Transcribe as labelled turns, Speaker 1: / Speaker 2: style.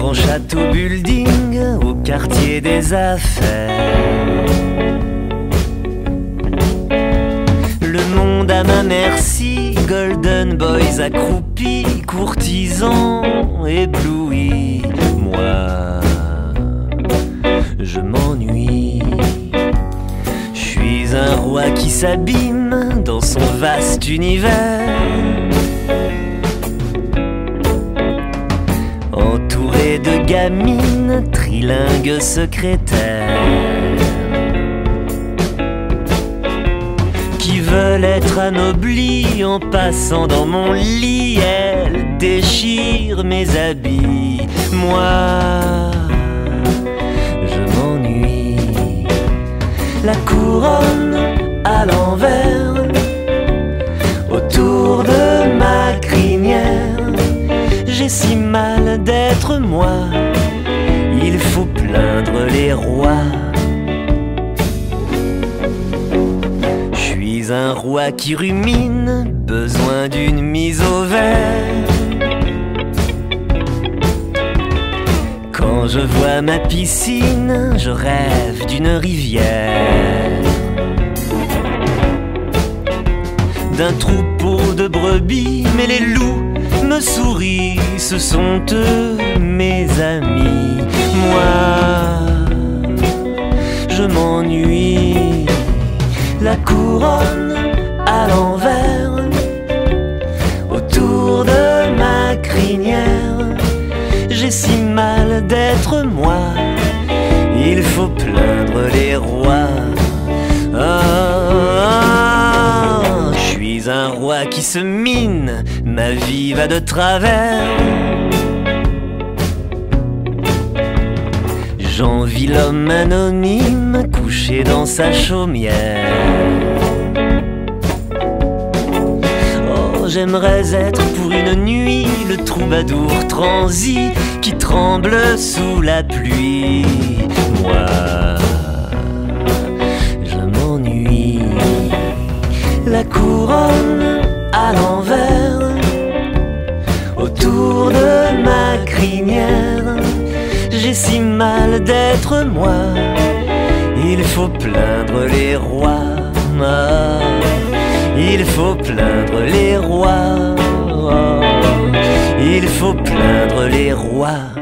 Speaker 1: grand château building au quartier des affaires. Le monde à ma merci, golden boys accroupis, courtisans éblouis. Moi, je m'ennuie. Je suis un roi qui s'abîme dans son vaste univers, entouré de gamines, trilingues secrétaires, qui veulent être anoblis en passant dans mon lit. Elles déchirent mes habits. Moi, je m'ennuie. La couronne à l'envers autour de ma crinière. J'ai si mal d'être moi, il faut plaindre les rois. Je suis un roi qui rumine, besoin d'une mise au vert. Quand je vois ma piscine, je rêve d'une rivière, d'un troupeau de brebis, mais les loups me sourient, ce sont eux mes amis. Moi, je m'ennuie. La couronne à l'envers autour de ma crinière. J'ai si mal d'être moi, il faut plaindre les rois. Je suis un roi qui se mine, ma vie va de travers. J'envie l'homme anonyme couché dans sa chaumière. Oh, j'aimerais être pour une nuit le troubadour transi qui tremble sous la pluie. Moi, je m'ennuie. La couronne à l'envers autour de ma crinière. J'ai si mal d'être moi, il faut plaindre les rois. Il faut plaindre les rois. Il faut plaindre les rois.